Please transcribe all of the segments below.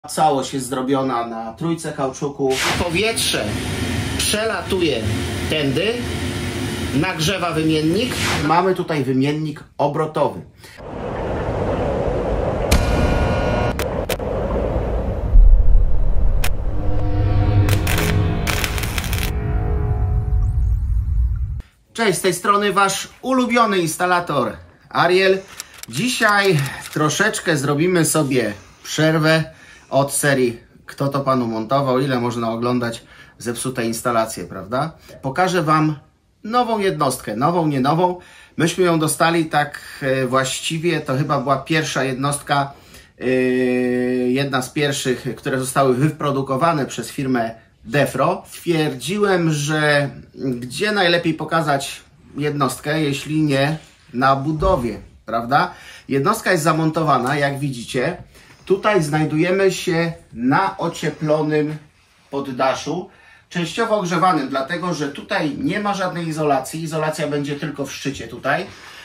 Całość jest zrobiona na trójce kauczuku. Powietrze przelatuje tędy, nagrzewa wymiennik. Mamy tutaj wymiennik obrotowy. Cześć, z tej strony Wasz ulubiony instalator Ariel. Dzisiaj troszeczkę zrobimy sobie przerwę od serii Kto to Panu montował, ile można oglądać zepsute instalacje, prawda? Pokażę Wam nową jednostkę, nową, nie nową. Myśmy ją dostali tak właściwie, to chyba była pierwsza jednostka, jedna z pierwszych, które zostały wyprodukowane przez firmę Defro. Stwierdziłem, że gdzie najlepiej pokazać jednostkę, jeśli nie na budowie, prawda? Jednostka jest zamontowana, jak widzicie. Tutaj znajdujemy się na ocieplonym poddaszu, częściowo ogrzewanym, dlatego że tutaj nie ma żadnej izolacji. Izolacja będzie tylko w szczycie tutaj,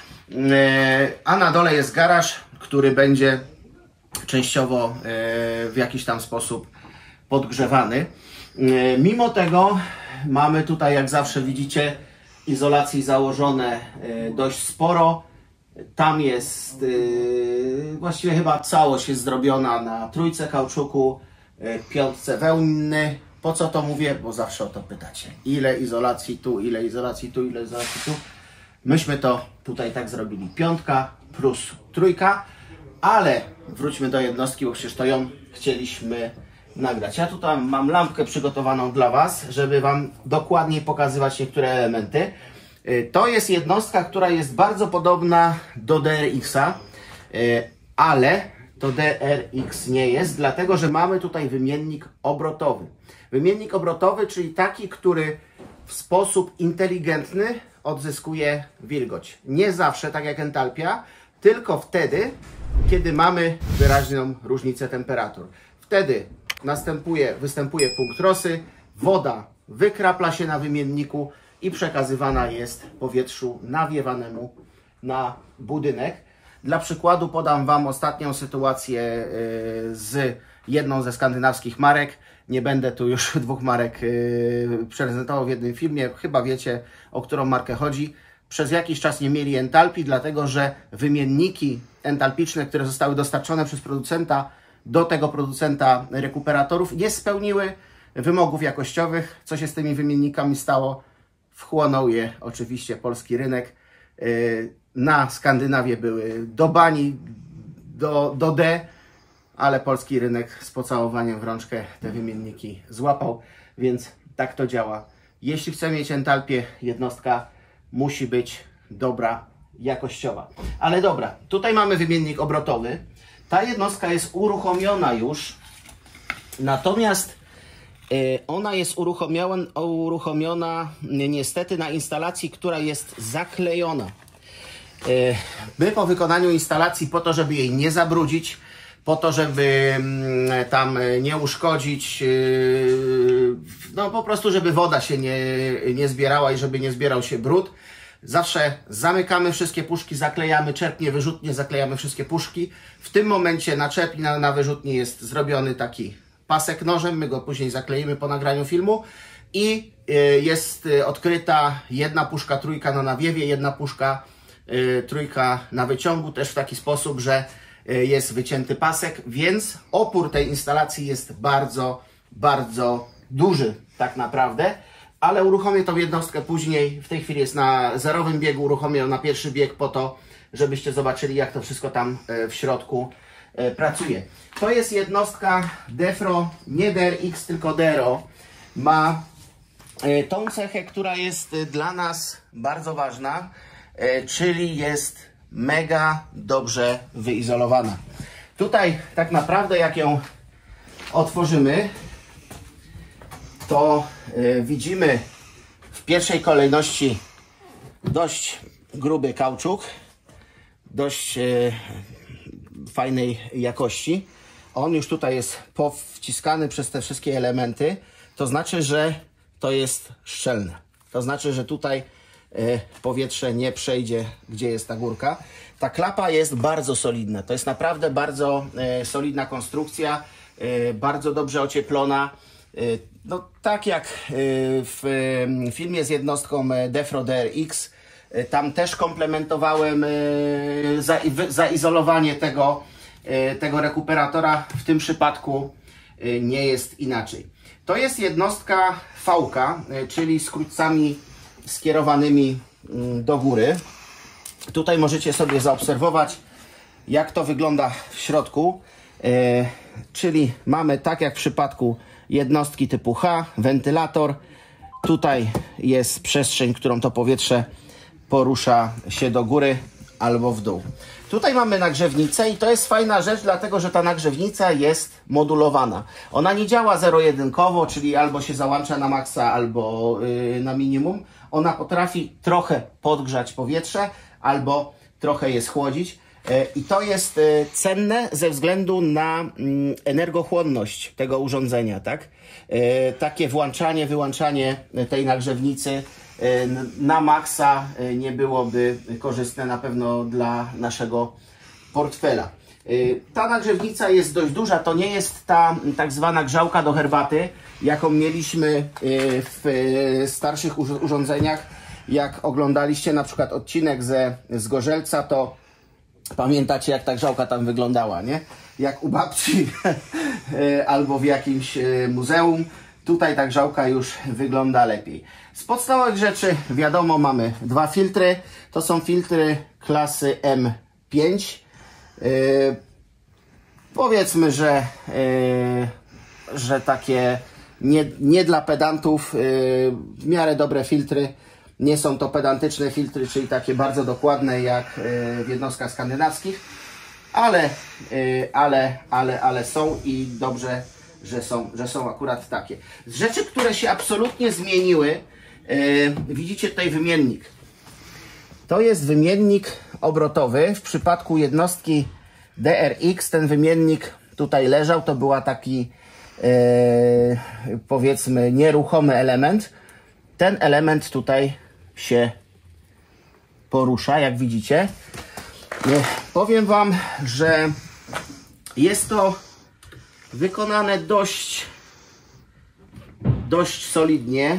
a na dole jest garaż, który będzie częściowo w jakiś tam sposób podgrzewany. Mimo tego mamy tutaj, jak zawsze widzicie, izolacji założone dość sporo. Tam jest właściwie chyba całość jest zrobiona na trójce kauczuku, piątce wełny. Po co to mówię? Bo zawsze o to pytacie. Ile izolacji tu, ile izolacji tu, ile izolacji tu. Myśmy to tutaj tak zrobili. Piątka plus trójka. Ale wróćmy do jednostki, bo przecież to ją chcieliśmy nagrać. Ja tutaj mam lampkę przygotowaną dla Was, żeby Wam dokładniej pokazywać niektóre elementy. To jest jednostka, która jest bardzo podobna do DRX-a, ale to DRX nie jest, dlatego że mamy tutaj wymiennik obrotowy. Wymiennik obrotowy, czyli taki, który w sposób inteligentny odzyskuje wilgoć. Nie zawsze, tak jak entalpia, tylko wtedy, kiedy mamy wyraźną różnicę temperatur. Wtedy występuje punkt rosy, woda wykrapla się na wymienniku i przekazywana jest powietrzu nawiewanemu na budynek. Dla przykładu podam Wam ostatnią sytuację z jedną ze skandynawskich marek. Nie będę tu już dwóch marek prezentował w jednym filmie. Chyba wiecie, o którą markę chodzi. Przez jakiś czas nie mieli entalpii, dlatego że wymienniki entalpiczne, które zostały dostarczone przez producenta do tego producenta rekuperatorów, nie spełniły wymogów jakościowych. Co się z tymi wymiennikami stało? Wchłonął je oczywiście polski rynek. Na Skandynawię były do bani, do D, ale polski rynek z pocałowaniem w rączkę te wymienniki złapał, więc tak to działa. Jeśli chcemy mieć entalpię, jednostka musi być dobra, jakościowa. Ale dobra, tutaj mamy wymiennik obrotowy. Ta jednostka jest uruchomiona już, natomiast ona jest uruchomiona niestety na instalacji, która jest zaklejona. My po wykonaniu instalacji, po to żeby jej nie zabrudzić, po to żeby tam nie uszkodzić, no po prostu żeby woda się nie zbierała i żeby nie zbierał się brud, zawsze zamykamy wszystkie puszki, zaklejamy czerpnie, wyrzutnie, zaklejamy wszystkie puszki. W tym momencie na czerpni, na wyrzutni jest zrobiony taki pasek nożem, my go później zakleimy po nagraniu filmu i jest odkryta jedna puszka trójka na nawiewie, jedna puszka trójka na wyciągu, też w taki sposób, że jest wycięty pasek, więc opór tej instalacji jest bardzo, bardzo duży tak naprawdę, ale uruchomię tą jednostkę później. W tej chwili jest na zerowym biegu, uruchomię ją na pierwszy bieg po to, żebyście zobaczyli, jak to wszystko tam w środku pracuje. To jest jednostka Defro, nie DRX, tylko Dero. Ma tą cechę, która jest dla nas bardzo ważna, czyli jest mega dobrze wyizolowana. Tutaj tak naprawdę jak ją otworzymy, to widzimy w pierwszej kolejności dość gruby kauczuk, dość fajnej jakości. On już tutaj jest powciskany przez te wszystkie elementy. To znaczy, że to jest szczelne. To znaczy, że tutaj powietrze nie przejdzie, gdzie jest ta górka. Ta klapa jest bardzo solidna. To jest naprawdę bardzo solidna konstrukcja. bardzo dobrze ocieplona. No, tak jak w filmie z jednostką Defro DRX, tam też komplementowałem zaizolowanie tego rekuperatora. W tym przypadku nie jest inaczej. To jest jednostka V-ka, czyli z krótcami skierowanymi do góry. Tutaj możecie sobie zaobserwować, jak to wygląda w środku. Czyli mamy, tak jak w przypadku jednostki typu H, wentylator. Tutaj jest przestrzeń, którą to powietrze porusza się do góry albo w dół. Tutaj mamy nagrzewnicę i to jest fajna rzecz, dlatego że ta nagrzewnica jest modulowana. Ona nie działa zero-jedynkowo, czyli albo się załącza na maksa, albo na minimum. Ona potrafi trochę podgrzać powietrze, albo trochę je schłodzić. I to jest cenne ze względu na energochłonność tego urządzenia, tak? Takie włączanie, wyłączanie tej nagrzewnicy na maksa nie byłoby korzystne na pewno dla naszego portfela. Ta nagrzewnica jest dość duża, to nie jest ta tak zwana grzałka do herbaty, jaką mieliśmy w starszych urządzeniach. Jak oglądaliście na przykład odcinek z Gorzelca, to pamiętacie, jak ta grzałka tam wyglądała, nie? Jak u babci albo w jakimś muzeum. Tutaj ta grzałka już wygląda lepiej. Z podstawowych rzeczy wiadomo, mamy dwa filtry. To są filtry klasy M5. Powiedzmy, że takie nie dla pedantów, w miarę dobre filtry. Nie są to pedantyczne filtry, czyli takie bardzo dokładne jak w jednostkach skandynawskich, ale są i dobrze, że są akurat takie. Z rzeczy, które się absolutnie zmieniły, widzicie tutaj wymiennik. To jest wymiennik obrotowy. W przypadku jednostki DRX ten wymiennik tutaj leżał. To była taki powiedzmy nieruchomy element. Ten element tutaj się porusza, jak widzicie. Powiem Wam, że jest to wykonane dość solidnie,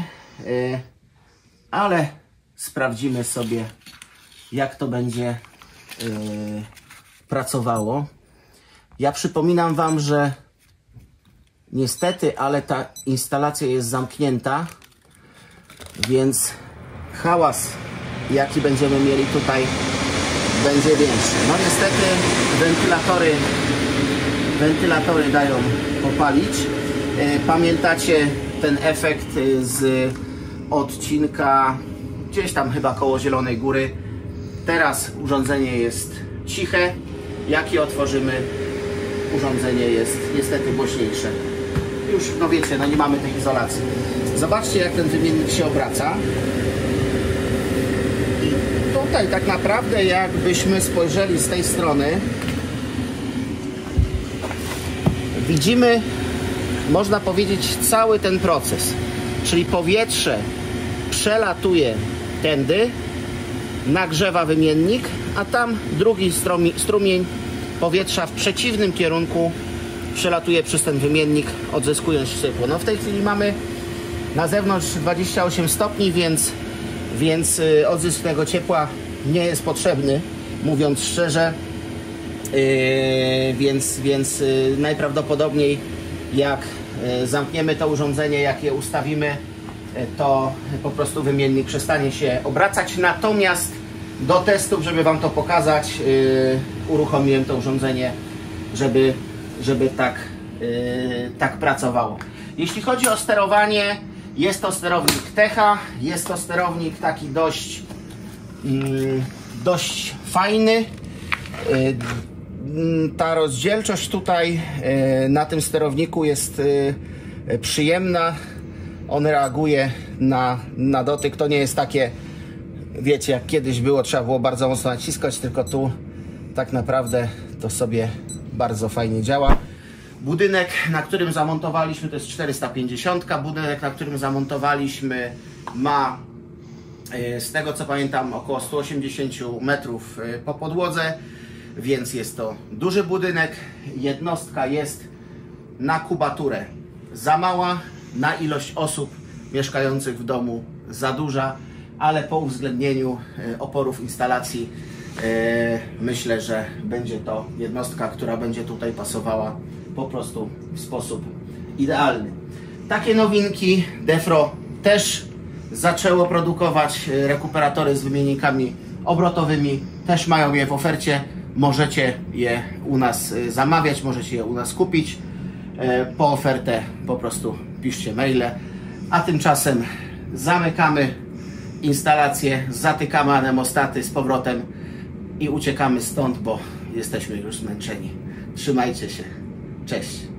ale sprawdzimy sobie, jak to będzie pracowało. Ja przypominam Wam, że niestety, ale ta instalacja jest zamknięta, więc hałas, jaki będziemy mieli tutaj, będzie większy. No niestety wentylatory dają popalić. Pamiętacie ten efekt z odcinka gdzieś tam chyba koło Zielonej Góry. Teraz urządzenie jest ciche. Jak je otworzymy, urządzenie jest niestety głośniejsze. Już, no wiecie, no nie mamy tej izolacji. Zobaczcie, jak ten wymiennik się obraca. I tutaj tak naprawdę, jakbyśmy spojrzeli z tej strony, widzimy, można powiedzieć, cały ten proces. Czyli powietrze przelatuje tędy, nagrzewa wymiennik, a tam drugi strumień powietrza w przeciwnym kierunku przelatuje przez ten wymiennik, odzyskując ciepło. No w tej chwili mamy na zewnątrz 28 stopni, więc odzysk tego ciepła nie jest potrzebny, mówiąc szczerze. Więc najprawdopodobniej jak zamkniemy to urządzenie, jak je ustawimy, to po prostu wymiennik przestanie się obracać. Natomiast do testów, żeby Wam to pokazać, uruchomiłem to urządzenie, żeby tak pracowało. Jeśli chodzi o sterowanie, jest to sterownik Techa, jest to sterownik taki dość fajny. Ta rozdzielczość tutaj na tym sterowniku jest przyjemna. On reaguje na dotyk. To nie jest takie, wiecie, jak kiedyś było, trzeba było bardzo mocno naciskać, tylko tu tak naprawdę to sobie bardzo fajnie działa. Budynek, na którym zamontowaliśmy, to jest 450. Budynek, na którym zamontowaliśmy, ma z tego co pamiętam około 180 metrów po podłodze, więc jest to duży budynek. Jednostka jest na kubaturę za mała, na ilość osób mieszkających w domu za duża, ale po uwzględnieniu oporów instalacji myślę, że będzie to jednostka, która będzie tutaj pasowała po prostu w sposób idealny. Takie nowinki Defro też zaczęło produkować rekuperatory z wymiennikami obrotowymi, też mają je w ofercie. Możecie je u nas zamawiać, możecie je u nas kupić. Po ofertę po prostu piszcie maile, a tymczasem zamykamy instalację, zatykamy anemostaty z powrotem i uciekamy stąd, bo jesteśmy już zmęczeni. Trzymajcie się. Cześć.